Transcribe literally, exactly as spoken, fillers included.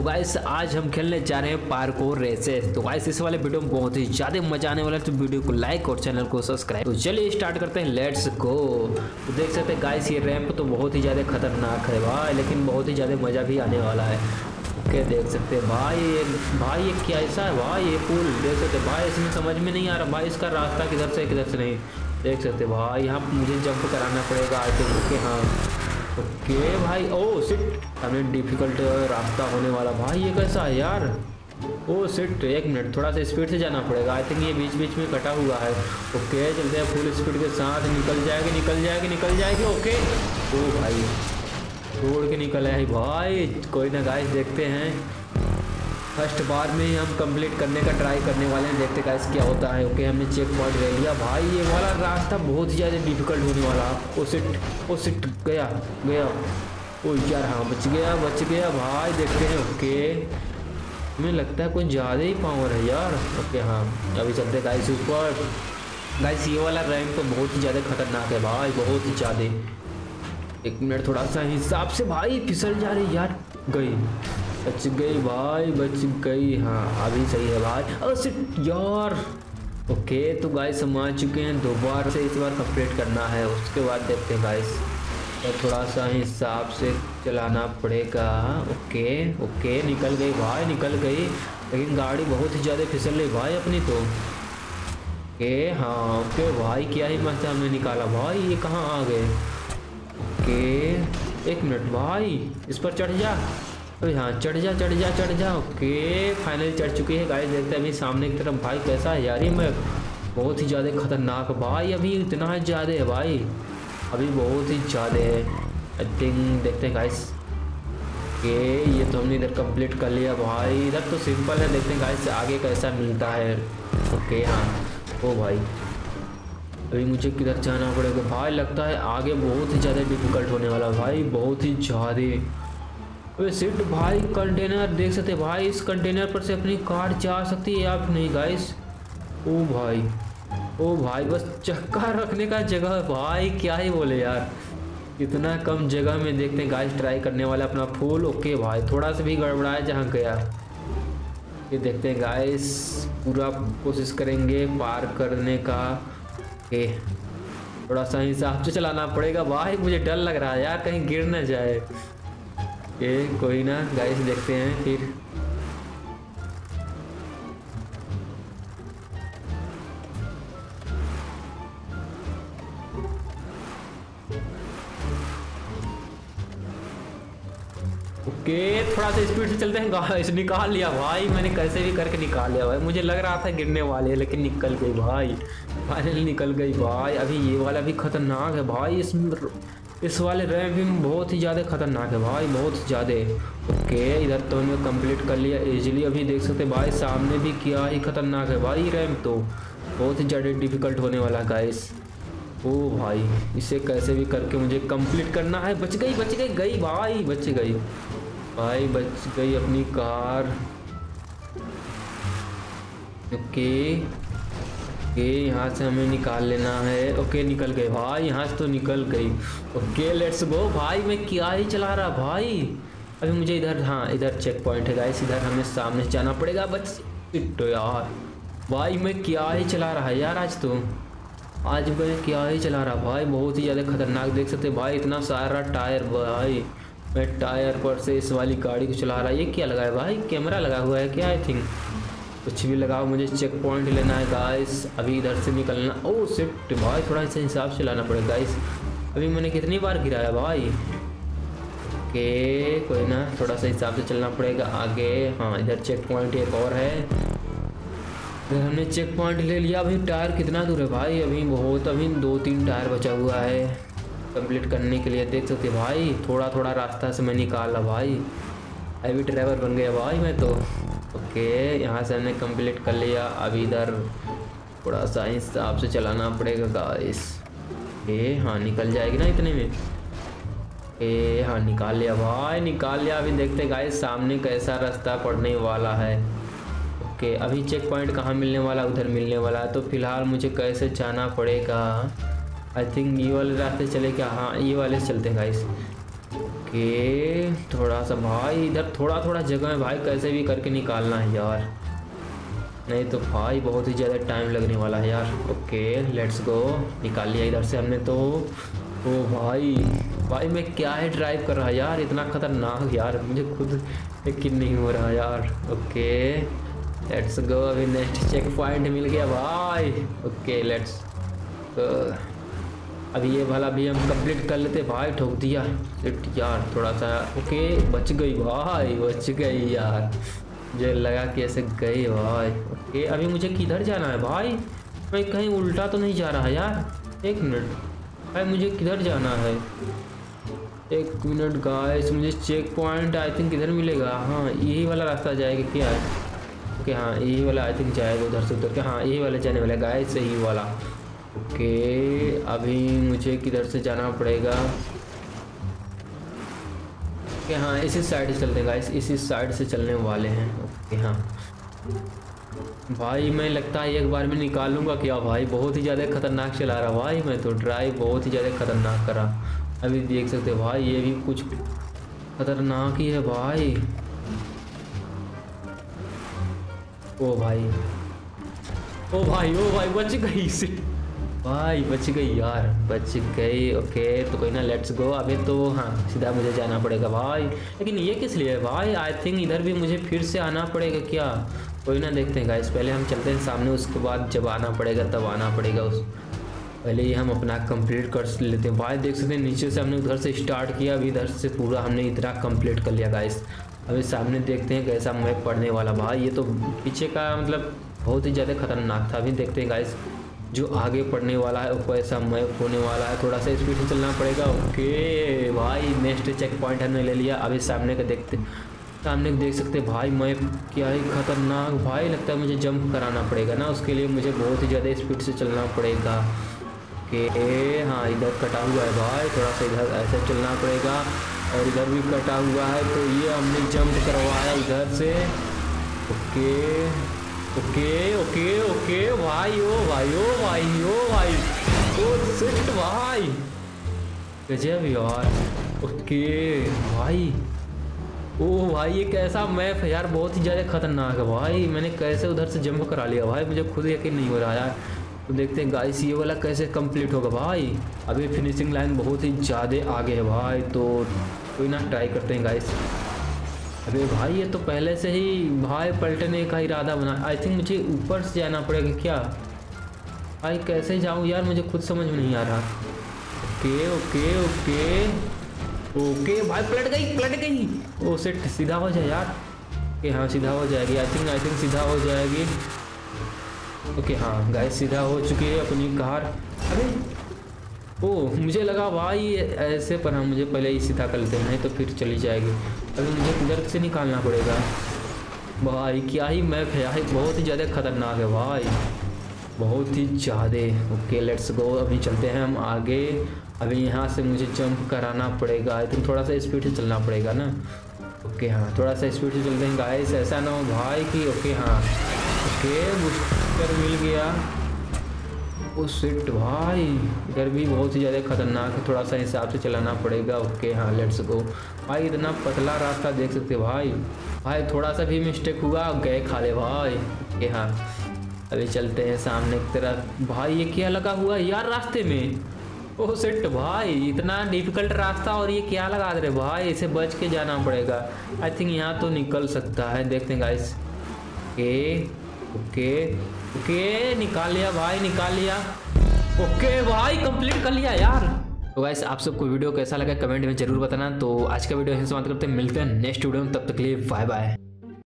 Guys आज हम खेलने जा रहे हैं पार्कोर रेसेस। तो गाइस इस वाले वीडियो में बहुत ही ज्यादा मजा आने वाला है, तो वीडियो को लाइक और चैनल को सब्सक्राइब। तो चलिए स्टार्ट करते हैं, लेट्स गो। तो देख सकते हैं गाइस ये रैंप तो बहुत ही ज्यादा खतरनाक है भाई, लेकिन बहुत ही ज्यादा मजा भी आने वाला है। ओके देख सकते हैं भाई ये भाई ये क्या ऐसा है भाई, ये पुल देख सकते हैं भाई, इसमें समझ में नहीं आ रहा भाई इसका रास्ता किधर से किधर से नहीं देख सकते भाई। यहाँ मुझे जंप कराना पड़ेगा आई थिंक। ओके हाँ ओके भाई, ओ सिट हमें डिफिकल्ट रास्ता होने वाला भाई, ये कैसा है यार। ओ सिट एक मिनट, थोड़ा सा स्पीड से जाना पड़ेगा आई थिंक, ये बीच बीच में कटा हुआ है। ओके चलते हैं फुल स्पीड के साथ, निकल जाएगी निकल जाएगी निकल जाएगी। ओके ओ भाई तोड़ के निकल आए भाई, कोई ना गाइस देखते हैं, फर्स्ट बार में ही हम कंप्लीट करने का ट्राई करने वाले हैं, देखते गाइस क्या होता है। ओके हमने चेक पॉइंट ले लिया भाई, ये वाला रास्ता बहुत ही ज़्यादा डिफिकल्ट होने वाला। ओ सिट ओ सिट गया गया, ओ यार हाँ बच गया बच गया भाई, देखते हैं। ओके हमें लगता है कुछ ज़्यादा ही पावर है यार। ओके हाँ अभी चलते गाइस ऊपर। गाइस ये वाला रैंक तो बहुत ही ज़्यादा खतरनाक है भाई, बहुत ही ज़्यादा। एक मिनट थोड़ा सा हिसाब से भाई, फिसल जा रही यार, गई बच गई भाई बच गई। हाँ अभी सही है भाई, अरे यार। ओके तो गाइस हम आ चुके हैं, दोबारा से इस बार कंप्लीट करना है, उसके बाद देखते हैं गाइस, तो थोड़ा सा हिसाब से चलाना पड़ेगा। ओके ओके निकल गई भाई निकल गई, लेकिन गाड़ी बहुत ही ज़्यादा फिसल रही भाई अपनी तो। ओके हाँ ओके भाई क्या ही मस्त हमने निकाला भाई, ये कहाँ आ गए। ओके एक मिनट भाई इस पर चढ़ जा, तो यहाँ चढ़ जा चढ़ जा चढ़ जा। ओके फाइनली चढ़ चुकी है गाइस, देखते हैं अभी सामने की तरफ भाई कैसा है यार, ये मैं बहुत ही ज़्यादा खतरनाक भाई, अभी इतना ज़्यादा है भाई, अभी बहुत ही ज़्यादा है आई थिंक। देखते हैं गाइस। ओके ये तो हमने इधर कंप्लीट कर लिया भाई, इधर तो सिंपल है, देखते हैं गाइस आगे कैसा मिलता है। ओके हाँ ओ भाई अभी मुझे किधर जाना पड़ेगा भाई, लगता है आगे बहुत ही ज़्यादा डिफिकल्ट होने वाला भाई, बहुत ही ज़्यादा। अबे सिट भाई कंटेनर देख सकते भाई, इस कंटेनर पर से अपनी कार जा सकती है या फिर नहीं गाइस। ओ भाई ओ भाई बस चक्का रखने का जगह है भाई, क्या ही बोले यार, इतना कम जगह में। देखते हैं गाइस ट्राई करने वाला अपना फुल। ओके भाई थोड़ा सा भी गड़बड़ाया जहाँ गया, ये देखते हैं गाइस, पूरा कोशिश करेंगे पार करने का। ओके थोड़ा सा हिसाब से चलाना पड़ेगा भाई, मुझे डर लग रहा है यार कहीं गिर ना जाए। ये कोई ना गाइस देखते हैं फिर। ओके थोड़ा सा स्पीड से चलते हैं गाइस, निकाल लिया भाई मैंने, कैसे भी करके निकाल लिया भाई, मुझे लग रहा था गिरने वाले लेकिन निकल गई भाई, फाइनली निकल गई भाई। अभी ये वाला भी खतरनाक है भाई, इस इस वाले रैंप भी बहुत ही ज़्यादा खतरनाक है भाई, बहुत ज़्यादा। ओके इधर तो हमने कंप्लीट कर लिया इजीली, अभी देख सकते भाई सामने भी क्या ही खतरनाक है भाई, रैंप तो बहुत ही ज़्यादा डिफिकल्ट होने वाला गाइस। ओ भाई इसे कैसे भी करके मुझे कंप्लीट करना है। बच गई बच गई गई भाई बच गई भाई बच गई अपनी कार। ओके ओके यहाँ से हमें निकाल लेना है। ओके निकल गए भाई, यहाँ से तो निकल गई। ओके लेट्स गो भाई, मैं क्या ही चला रहा भाई। अभी मुझे इधर, हाँ इधर चेक पॉइंट है गाइस, इधर हमें सामने जाना पड़ेगा। बच तो यार भाई मैं क्या ही चला रहा है यार, आज तो आज मैं क्या ही चला रहा भाई, बहुत ही ज़्यादा खतरनाक। देख सकते भाई इतना सारा टायर भाई, मैं टायर पर से इस वाली गाड़ी को चला रहा है। ये क्या लगा है भाई, कैमरा लगा हुआ है क्या आई थिंक, कुछ भी लगा। मुझे चेक पॉइंट लेना है गाइस, अभी इधर से निकलना। ओ शिफ्ट भाई थोड़ा सा हिसाब से लाना पड़ेगा गाइस, अभी मैंने कितनी बार गिराया भाई। ओके कोई ना, थोड़ा सा हिसाब से चलना पड़ेगा आगे। हाँ इधर चेक पॉइंट एक और है, इधर हमने चेक पॉइंट ले लिया। अभी टायर कितना दूर है भाई, अभी बहुत, अभी दो तीन टायर बचा हुआ है कंप्लीट करने के लिए। देख सकते भाई थोड़ा थोड़ा रास्ता से मैं निकाला भाई, अभी ड्राइवर बन गया भाई मैं तो। ओके यहाँ से हमने कंप्लीट कर लिया, अभी इधर थोड़ा सा हिसाब से चलाना पड़ेगा गाइस। ए हाँ निकल जाएगी ना इतने में। ए हाँ निकाल लिया भाई निकाल लिया। अभी देखते गाइस सामने कैसा रास्ता पड़ने वाला है। ओके अभी चेक पॉइंट कहाँ मिलने वाला, उधर मिलने वाला है, तो फिलहाल मुझे कैसे जाना पड़ेगा। आई थिंक ये वाले रास्ते चले क्या, हाँ ये वाले चलते हैं गाइस। ओके थोड़ा सा भाई इधर थोड़ा थोड़ा जगह है भाई, कैसे भी करके निकालना है यार, नहीं तो भाई बहुत ही ज़्यादा टाइम लगने वाला है यार। ओके लेट्स गो, निकाल लिया इधर से हमने तो। ओ भाई भाई मैं क्या है ड्राइव कर रहा यार, इतना खतरनाक यार, मुझे खुद यकीन नहीं हो रहा यार। ओके लेट्स गो, अभी नेक्स्ट चेक पॉइंट मिल गया भाई। ओके लेट्स गो, अभी ये वाला भी हम कंप्लीट कर लेते भाई। ठोक दिया यार थोड़ा सा। ओके बच गई भाई, बच गई यार, मुझे लगा कि ऐसे गई भाई। ओके अभी मुझे किधर जाना है भाई, मैं कहीं उल्टा तो नहीं जा रहा यार। एक मिनट भाई, मुझे किधर जाना है, एक मिनट गाइस, मुझे चेक पॉइंट आई थिंक किधर मिलेगा। हाँ यही वाला रास्ता जाएगा क्या है। ओके हाँ यही वाला आई थिंक जाएगा उधर से उधर के। हाँ यही वाला जाने वाला गाइस, यही वाला। ओके अभी मुझे किधर से जाना पड़ेगा। ओके हाँ इसी साइड से चलते हैं गाइस, इसी साइड से चलने वाले हैं। ओके हाँ भाई मैं लगता है एक बार में निकाल लूँगा क्या भाई, बहुत ही ज़्यादा खतरनाक चला रहा भाई मैं तो, ड्राइव बहुत ही ज़्यादा खतरनाक करा। अभी देख सकते हो भाई ये भी कुछ खतरनाक ही है भाई। ओ भाई ओ भाई ओ भाई बच गई से भाई, बच गई यार, बच गई। ओके तो कोई ना, लेट्स गो। अभी तो हाँ सीधा मुझे जाना पड़ेगा भाई, लेकिन ये किस लिए है भाई, आई थिंक इधर भी मुझे फिर से आना पड़ेगा क्या। कोई ना देखते हैं गाइस, पहले हम चलते हैं सामने, उसके बाद जब आना पड़ेगा तब आना पड़ेगा। उस पहले ही हम अपना कंप्लीट कर लेते हैं भाई। देख सकते हैं नीचे से हमने उधर से स्टार्ट किया, अभी इधर से पूरा हमने इतना कंप्लीट कर लिया गाइस। अभी सामने देखते हैं कैसा मैप पड़ने वाला भाई, ये तो पीछे का मतलब बहुत ही ज़्यादा खतरनाक था। अभी देखते हैं गाइस जो आगे पड़ने वाला है वो ऐसा मैप होने वाला है, थोड़ा सा स्पीड से चलना पड़ेगा। ओके भाई नेक्स्ट चेक पॉइंट हमने ले लिया। अभी सामने का देखते, सामने देख सकते भाई मैप क्या ही खतरनाक भाई, लगता है मुझे जंप कराना पड़ेगा ना, उसके लिए मुझे बहुत ही ज़्यादा स्पीड से चलना पड़ेगा। ओके हाँ इधर कटा हुआ है भाई, थोड़ा सा इधर ऐसे चलना पड़ेगा, और इधर भी कटा हुआ है, तो ये हमने जंप करवाया इधर से। ओके ओके ओके ओके भाई ओ भाई ओ भाई ओ भाई ओ सिट भाई, गजब यार। ओके भाई ओ भाई ये कैसा मैप है यार, बहुत ही ज़्यादा खतरनाक है भाई, मैंने कैसे उधर से जंप करा लिया भाई, मुझे खुद यकीन नहीं हो रहा यार। तो देखते हैं गाइस ये वाला कैसे कंप्लीट होगा भाई। अभी फिनिशिंग लाइन बहुत ही ज़्यादा आगे है भाई, तो कोई ना ट्राई करते हैं गाइस। अबे भाई ये तो पहले से ही भाई पलटने का इरादा बना, आई थिंक मुझे ऊपर से जाना पड़ेगा क्या भाई, कैसे जाऊँ यार मुझे खुद समझ में नहीं आ रहा। ओके ओके ओके ओके भाई पलट गई पलट गई, ओ सेट सीधा हो जाए यार। ओके हाँ सीधा हो जाएगी, आई थिंक आई थिंक सीधा हो जाएगी। ओके हाँ गाइस सीधा हो चुकी है अपनी कार। अरे ओ मुझे लगा भाई ऐसे, पर हम मुझे पहले ही सीधा कर लेते हैं, नहीं तो फिर चली जाएगी। अभी मुझे किधर से निकालना पड़ेगा भाई, क्या ही मैप है यार, बहुत ही ज़्यादा खतरनाक है भाई, बहुत ही ज़्यादा। ओके लेट्स गो, अभी चलते हैं हम आगे। अभी यहाँ से मुझे जंप कराना पड़ेगा, आई थिंक थोड़ा सा स्पीड से चलना पड़ेगा ना। ओके हाँ थोड़ा सा स्पीड से चलते हैं गाइस, ऐसा ना हो भाई कि ओके हाँ ओके बूस्टर मिल गया। ओ शिट भाई इधर भी बहुत ही ज़्यादा खतरनाक है, थोड़ा सा हिसाब से चलाना पड़ेगा। ओके हाँ लेट्स गो भाई, इतना पतला रास्ता देख सकते भाई, भाई थोड़ा सा भी मिस्टेक हुआ गए खाले भाई। ओके हाँ अभी चलते हैं सामने की तरफ। भाई ये क्या लगा हुआ है यार रास्ते में, ओ शिट भाई इतना डिफिकल्ट रास्ता, और ये क्या लगा दे रहे भाई, इसे बच के जाना पड़ेगा। आई थिंक यहाँ तो निकल सकता है, देखते हैं गाइस। ओके ओके ओके निकाल लिया भाई निकाल लिया। ओके भाई कंप्लीट कर लिया यार। तो गाइस आप सबको वीडियो कैसा लगा कमेंट में जरूर बताना। तो आज का वीडियो यहीं समाप्त करते हैं, मिलते हैं नेक्स्ट वीडियो में, तब तक के लिए बाय बाय।